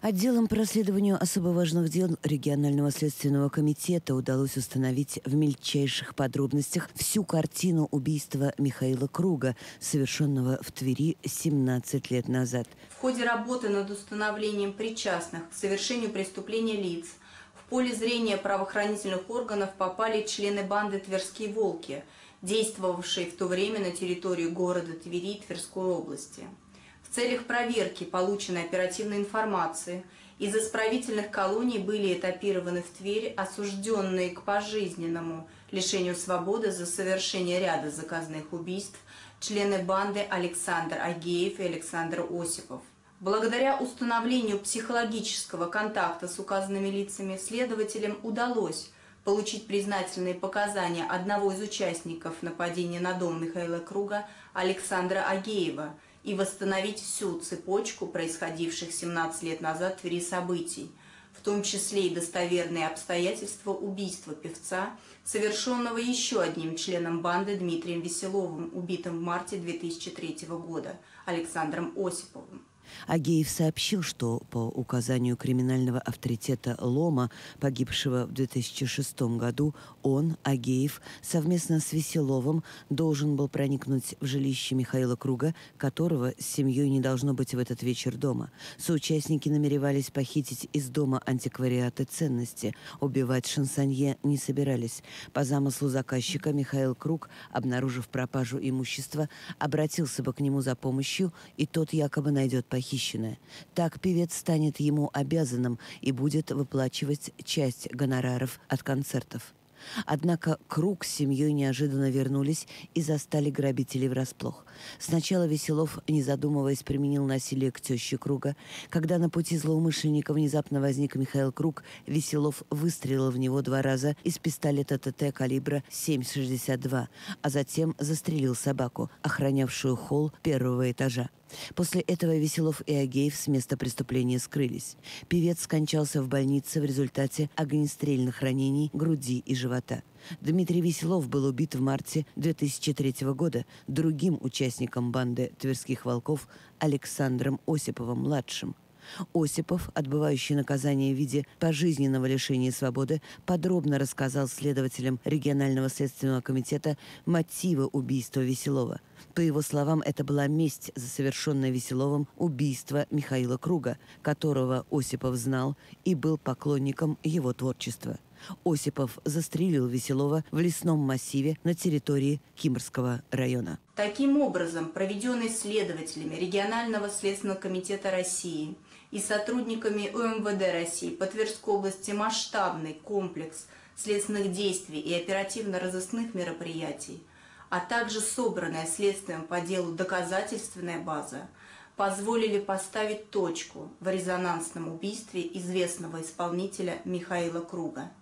Отделом по расследованию особо важных дел регионального следственного комитета удалось установить в мельчайших подробностях всю картину убийства Михаила Круга, совершенного в Твери 17 лет назад. В ходе работы над установлением причастных к совершению преступления лиц в поле зрения правоохранительных органов попали члены банды «Тверские волки», действовавшие в то время на территории города Твери и Тверской области. В целях проверки полученной оперативной информации из исправительных колоний были этапированы в Тверь осужденные к пожизненному лишению свободы за совершение ряда заказных убийств члены банды Александр Агеев и Александр Осипов. Благодаря установлению психологического контакта с указанными лицами следователям удалось получить признательные показания одного из участников нападения на дом Михаила Круга Александра Агеева и восстановить всю цепочку происходивших 17 лет назад в Твери событий, в том числе и достоверные обстоятельства убийства певца, совершенного еще одним членом банды Дмитрием Веселовым, убитым в марте 2003 года, Александром Осиповым. Агеев сообщил, что по указанию криминального авторитета Лома, погибшего в 2006 году, он, Агеев, совместно с Веселовым должен был проникнуть в жилище Михаила Круга, которого с семьей не должно быть в этот вечер дома. Соучастники намеревались похитить из дома антиквариат и ценности. Убивать шансонье не собирались. По замыслу заказчика Михаил Круг, обнаружив пропажу имущества, обратился бы к нему за помощью, и тот якобы найдет похищенное. Так певец станет ему обязанным и будет выплачивать часть гонораров от концертов. Однако Круг с семьей неожиданно вернулись и застали грабителей врасплох. Сначала Веселов, не задумываясь, применил насилие к теще Круга. Когда на пути злоумышленника внезапно возник Михаил Круг, Веселов выстрелил в него 2 раза из пистолета ТТ калибра 7,62, а затем застрелил собаку, охранявшую холл 1-го этажа. После этого Веселов и Агеев с места преступления скрылись. Певец скончался в больнице в результате огнестрельных ранений груди и живота. Дмитрий Веселов был убит в марте 2003 года другим участником банды «Тверских волков» Александром Осиповым-младшим. Осипов, отбывающий наказание в виде пожизненного лишения свободы, подробно рассказал следователям регионального следственного комитета мотивы убийства Веселова. По его словам, это была месть за совершенное Веселовым убийство Михаила Круга, которого Осипов знал и был поклонником его творчества. Осипов застрелил Веселова в лесном массиве на территории Кимрского района. Таким образом, проведенный следователями регионального следственного комитета России и сотрудниками УМВД России по Тверской области масштабный комплекс следственных действий и оперативно-розыскных мероприятий, а также собранная следствием по делу доказательственная база, позволили поставить точку в резонансном убийстве известного исполнителя Михаила Круга.